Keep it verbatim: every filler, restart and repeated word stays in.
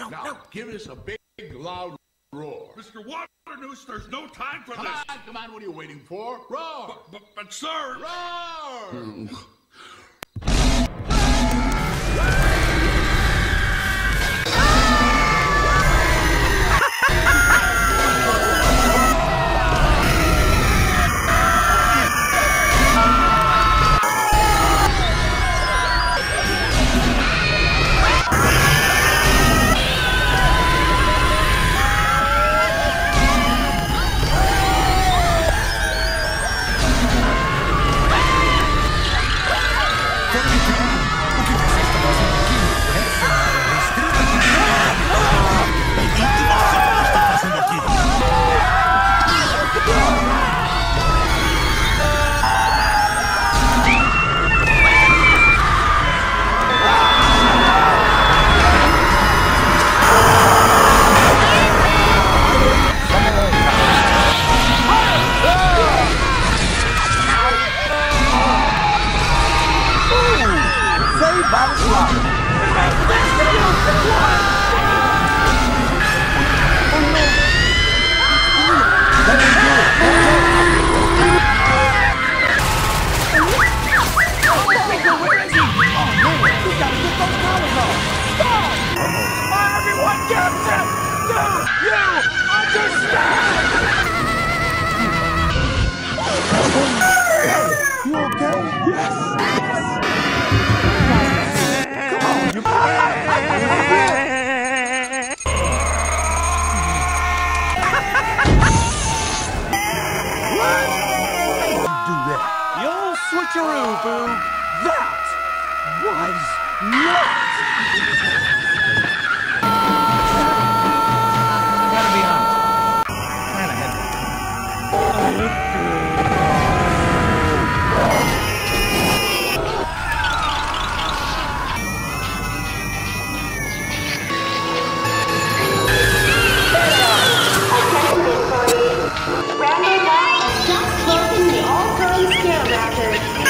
no, now, no. give us a big, loud roar. Mister Waternoose, there's no time for Come this. on, come on, what are you waiting for? Roar! But, but, but sir... Roar! Switcheroo, boo! That was not! I gotta be honest. Kinda heavy. Attention employees! Randall Guy has just spoken the all-time Scare Raptor.